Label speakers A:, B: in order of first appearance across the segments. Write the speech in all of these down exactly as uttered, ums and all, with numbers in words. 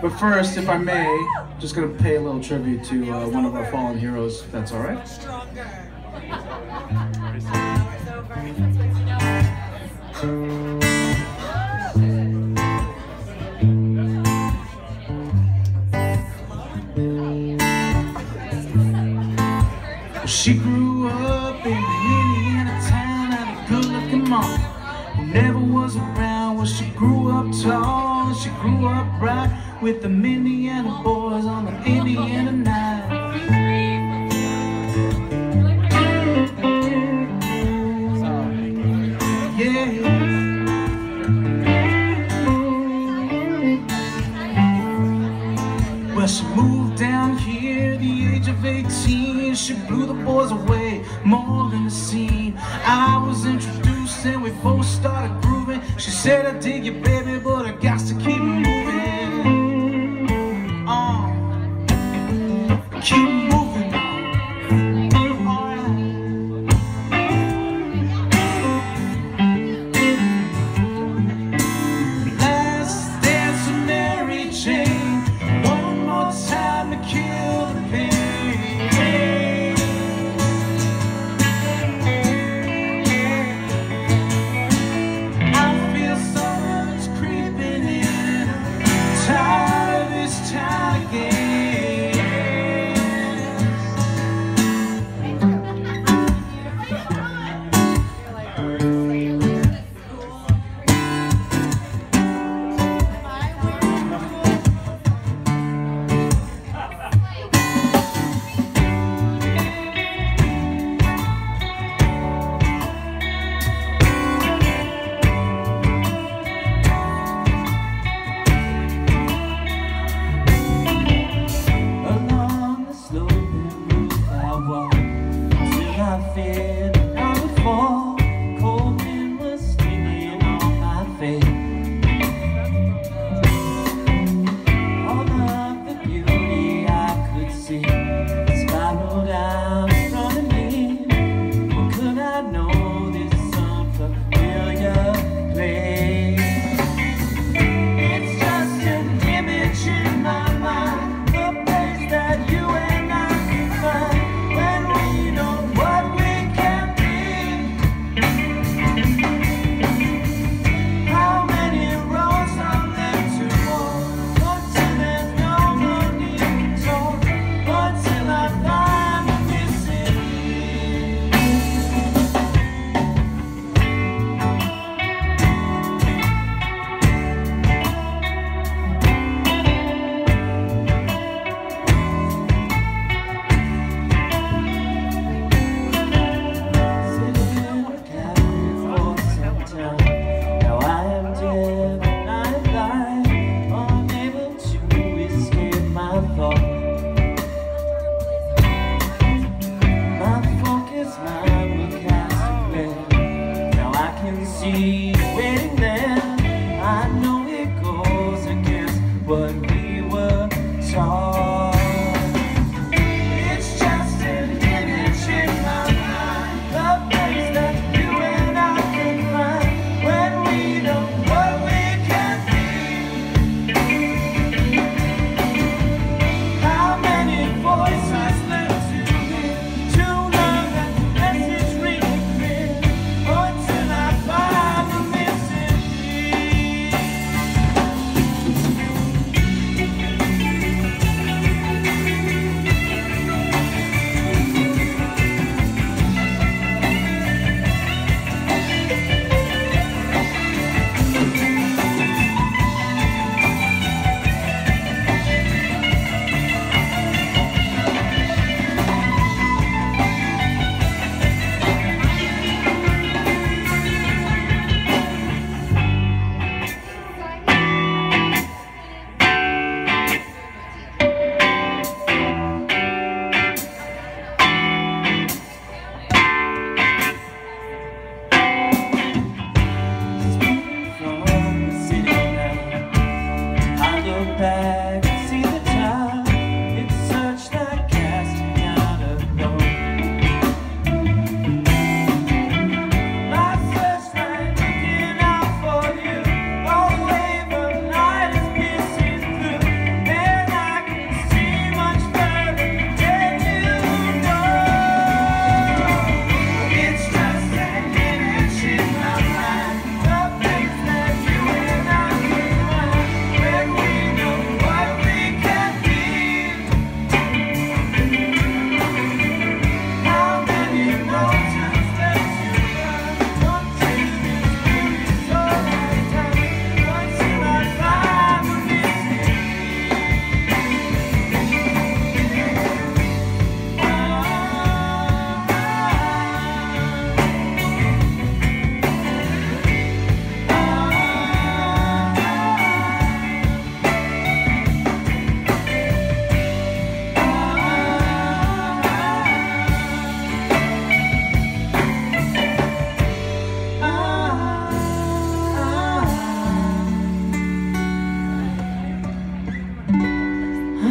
A: But first, if I may, just gonna pay a little tribute to uh, one of our fallen heroes, if that's all right. She grew up in an Indiana town, had a good-looking mom who never was around. Well, she grew up tall and she grew up right with the Indiana boys on the Indiana night. Yeah. Well, she moved down here at the age of eighteen. She blew the boys away, more than the scene. I was introduced and we both started grooving. She said, I dig you, baby, but I got to keep moving on. Keep moving on. Last dance of Mary Jane. One more time to kill the pain.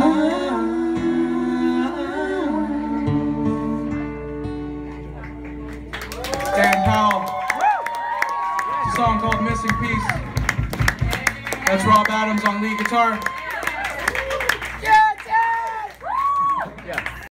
A: Dan Powell. It's a song called Missing Piece. That's Rob Adams on lead guitar.